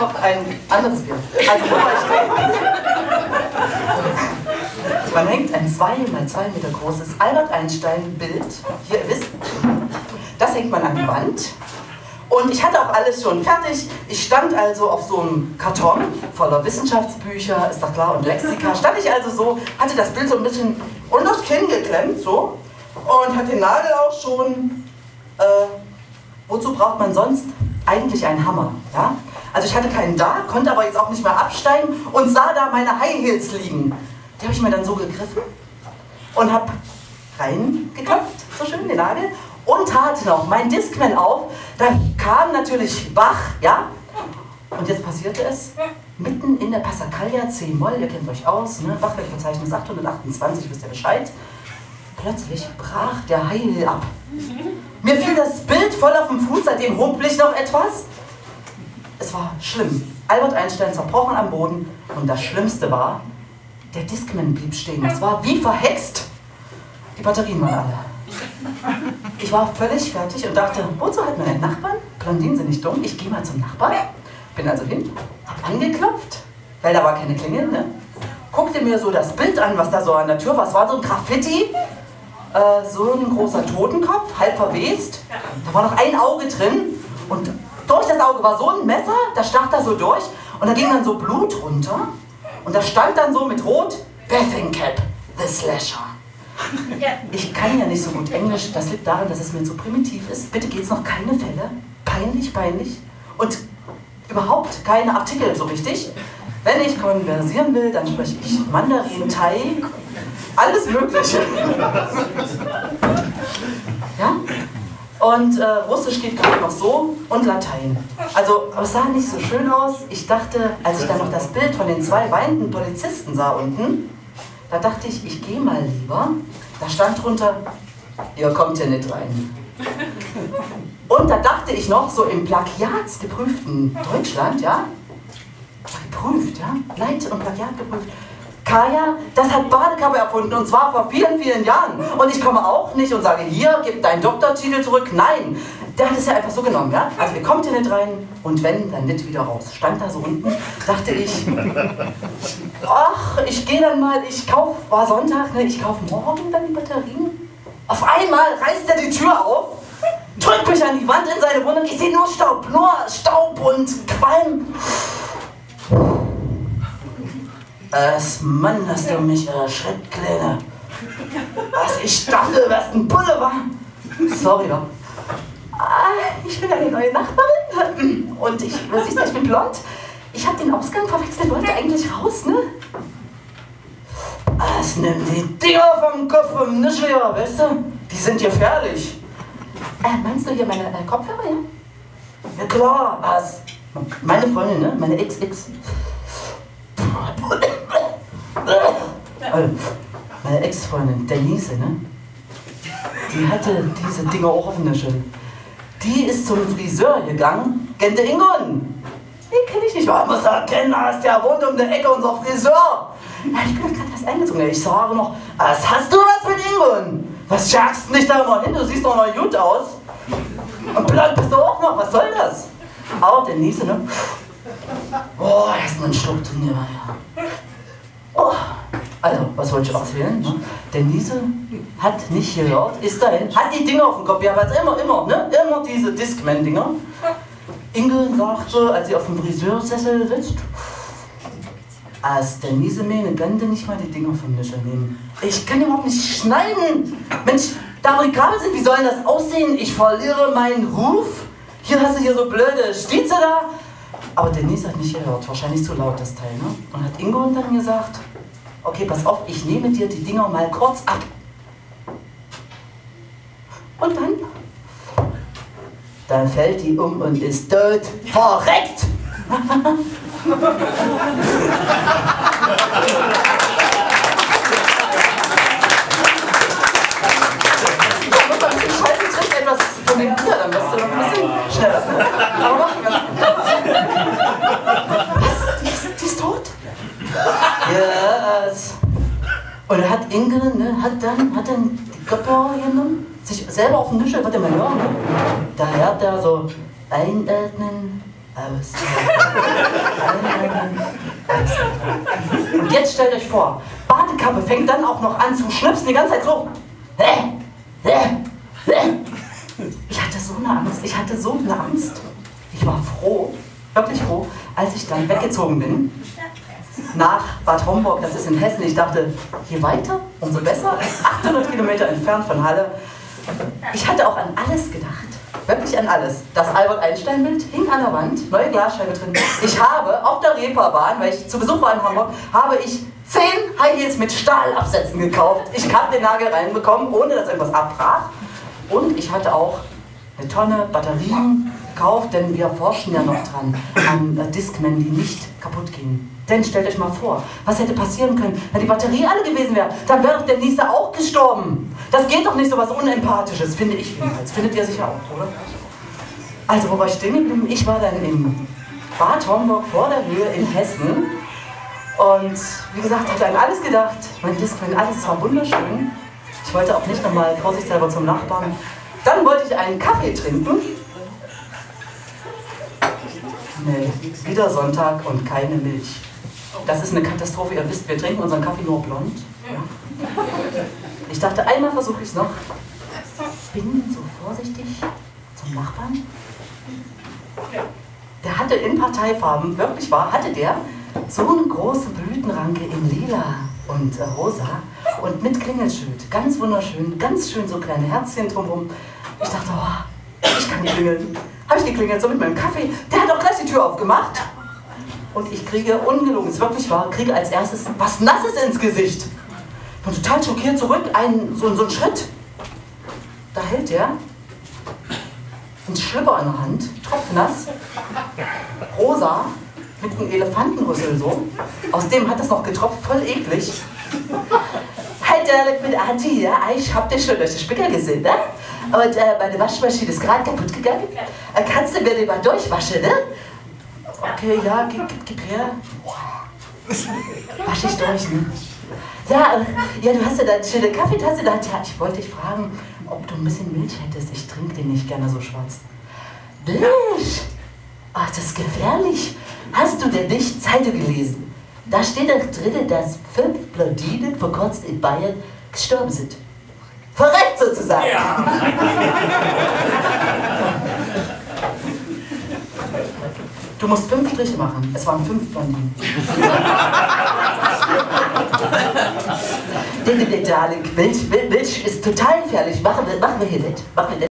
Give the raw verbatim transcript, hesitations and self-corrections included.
noch ein anderes Bild. Also, wo war ich stehen? Man hängt ein zwei mal zwei Meter großes Albert Einstein-Bild. Hier, ihr wisst, das hängt man an die Wand. Und ich hatte auch alles schon fertig. Ich stand also auf so einem Karton voller Wissenschaftsbücher, ist doch klar, und Lexika. Stand ich also so, hatte das Bild so ein bisschen unter das Kinn geklemmt, so. Und hatte den Nagel auch schon. Äh, wozu braucht man sonst eigentlich einen Hammer? Ja? Also ich hatte keinen da, konnte aber jetzt auch nicht mehr absteigen und sah da meine High Heels liegen. Die habe ich mir dann so gegriffen und habe reingeklopft, so schön, den Nagel. Und tat noch mein Discman auf, da kam natürlich Bach, ja? Und jetzt passierte es, mitten in der Passacaglia, C-Moll, ihr kennt euch aus, ne? Bachwerkverzeichnis achthundertachtundzwanzig, wisst ihr Bescheid. Plötzlich brach der Heil ab. Mir fiel das Bild voll auf den Fuß, seitdem humpel ich noch etwas. Es war schlimm. Albert Einstein zerbrochen am Boden und das Schlimmste war, der Discman blieb stehen. Es war wie verhext. Die Batterien waren alle. Ich war völlig fertig und dachte, wozu hat man einen Nachbarn? Blondinen sind nicht dumm, ich gehe mal zum Nachbarn. Bin also hin, hab angeklopft, weil da war keine Klingel, ne? Guckte mir so das Bild an, was da so an der Tür war. Es war so ein Graffiti, äh, so ein großer Totenkopf, halb verwest. Da war noch ein Auge drin und durch das Auge war so ein Messer, das stach da so durch und da ging dann so Blut runter und da stand dann so mit Rot, Bethlehem, the Slasher. Ich kann ja nicht so gut Englisch, das liegt daran, dass es mir zu primitiv ist. Bitte geht's noch keine Fälle, peinlich, peinlich und überhaupt keine Artikel so richtig. Wenn ich konversieren will, dann spreche ich Mandarin, Thai, alles Mögliche. Ja? Und äh, Russisch geht gerade noch so und Latein. Also, aber es sah nicht so schön aus. Ich dachte, als ich dann noch das Bild von den zwei weinenden Polizisten sah unten, da dachte ich, ich gehe mal lieber. Da stand drunter, ihr kommt hier nicht rein. Und da dachte ich noch, so im plagiatsgeprüften Deutschland, ja, geprüft, ja, Leit- und Plagiat geprüft. Kaya, das hat Badekappe erfunden und zwar vor vielen, vielen Jahren. Und ich komme auch nicht und sage, hier, gib deinen Doktortitel zurück. Nein, der hat es ja einfach so genommen, ja. Also ihr kommt hier nicht rein und wenn, dann nicht wieder raus. Stand da so unten, dachte ich, ach, ich gehe dann mal, ich kaufe, war Sonntag, ne, ich kaufe morgen dann die Batterien. Auf einmal reißt er die Tür auf, drückt mich an die Wand in seine Wohnung, ich sehe nur Staub, nur Staub und Qualm. Es, Mann, hast du mich erschreckt, Kleine. Was ich dachte, was ein Bulle war. Sorry, doch. Ah, ich bin eine neue Nachbarin. Und ich, was ist das, ich bin blond. Ich habe den Ausgang verwechselt, wollte eigentlich raus, ne? Was, nimm die Dinger vom Kopf vom Nischel, ja, weißt du? Die sind gefährlich. Äh, meinst du hier meine äh, Kopfhörer, ja? Ja klar, was? Meine Freundin, ne? Meine Ex-Ex. Also, meine Ex-Freundin, Denise, ne? Die hatte diese Dinger auch auf dem Nischel. Die ist zum Friseur gegangen, kennt ihr Ingon? Die kenne ich nicht, man muss erkennen, der wohnt um die Ecke, unser Friseur. Ja, ich bin gerade erst eingezogen, ich sage noch, was hast du was mit Ingon? Was schackst du nicht da immer hin, du siehst doch noch gut aus. Und blond bist du auch noch, was soll das? Aber Denise, ne? Oh, erstmal einen Schluck tun wir mal, ja. Oh. Also, was wollte ich erzählen? Ne? Denise hat nicht gehört, ist dahin, hat die Dinger auf dem Kopf, ja, weil immer, immer, ne? Immer diese Discman-Dinger. Inge sagte, als sie auf dem Friseursessel sitzt, als Denise mir eine Gante nicht mal die Dinger vom Nischel nehmen. Ich kann überhaupt nicht schneiden. Mensch, da wo die Kabel sind, wie soll denn das aussehen? Ich verliere meinen Ruf. Hier hast du hier so blöde Stieze da. Aber Denise hat nicht gehört, wahrscheinlich zu laut das Teil, ne? Und hat Ingo dann gesagt, okay, pass auf, ich nehme dir die Dinger mal kurz ab. Und dann? Dann fällt die um und ist tot. Verreckt! Etwas von dem Bier, dann wirst du noch ein bisschen schneller. Aber mach ganz was? Die ist, die ist tot? Ja, yes. Und er hat Inge, ne, hat dann, hat dann die Kopfhörer genommen, sich selber auf den Nischel, warte mal hören, ne? Da hört er so einatmen, Aus. Und jetzt stellt euch vor, Badekappe fängt dann auch noch an zu schnipsen, die ganze Zeit so. Ich hatte so eine Angst, ich hatte so eine Angst. Ich war froh, wirklich froh, als ich dann weggezogen bin. Nach Bad Homburg, das ist in Hessen. Ich dachte, je weiter, umso besser. achthundert Kilometer entfernt von Halle. Ich hatte auch an alles gedacht. Wirklich an alles. Das Albert-Einstein-Bild hing an der Wand, neue Glasscheibe drin. Ich habe auf der Reeperbahn, weil ich zu Besuch war in Hamburg, habe ich zehn High Heels mit Stahlabsätzen gekauft. Ich habe den Nagel reinbekommen, ohne dass irgendwas abbrach. Und ich hatte auch eine Tonne Batterien gekauft, denn wir forschen ja noch dran an äh, Discmen, die nicht kaputt gehen. Denn stellt euch mal vor, was hätte passieren können, wenn die Batterie alle gewesen wäre, dann wäre doch der Nächste auch gestorben. Das geht doch nicht, so was Unempathisches, finde ich jedenfalls. Findet ihr sicher auch, oder? Also, wo war ich stehen geblieben? Ich war dann in Bad Homburg vor der Höhe in Hessen. Und wie gesagt, hatte an alles gedacht. Mein Discman, alles war wunderschön. Ich wollte auch nicht nochmal vorsichtshalber zum Nachbarn. Dann wollte ich einen Kaffee trinken. Nee, wieder Sonntag und keine Milch. Das ist eine Katastrophe. Ihr wisst, wir trinken unseren Kaffee nur blond. Ja. Ich dachte, einmal versuche ich es noch. Bin so vorsichtig zum Nachbarn. Der hatte in Parteifarben, wirklich wahr, hatte der so eine große Blütenranke in lila und äh, rosa und mit Klingelschild. Ganz wunderschön, ganz schön so kleine Herzchen drumherum. Ich dachte, oh, ich kann klingeln. Habe ich geklingelt, so mit meinem Kaffee. Der hat auch gleich die Tür aufgemacht. Und ich kriege, ungelogen, ist wirklich wahr, kriege als erstes was Nasses ins Gesicht. Bin total schockiert zurück, ein, so, so einen Schritt. Da hält der einen Schlüpper in der Hand, tropfnass, rosa, mit einem Elefantenrüssel so. Aus dem hat es noch getropft, voll eklig. Hi Derek, mit Adi, ja? Ich hab dich schon durch den Spiegel gesehen, ne? Und äh, meine Waschmaschine ist gerade kaputt gegangen. Äh, kannst du mir den mal durchwaschen, ne? Okay, ja, gib, gib, gib her. Wasch ich durch, ne? Ja, äh, ja, du hast ja deine schöne Kaffeetasse da. Ja, ich wollte dich fragen, ob du ein bisschen Milch hättest. Ich trinke den nicht gerne so schwarz. Milch? Ach, das ist gefährlich. Hast du denn nicht Zeitung gelesen? Da steht doch drin, dass fünf Blondinen vor kurzem in Bayern gestorben sind. Verreckt sozusagen. Ja. Du musst fünf Striche machen. Es waren fünf Blondinen. Darling, Milch, Milch ist total gefährlich. Machen wir, machen wir hier nicht. Machen wir nicht.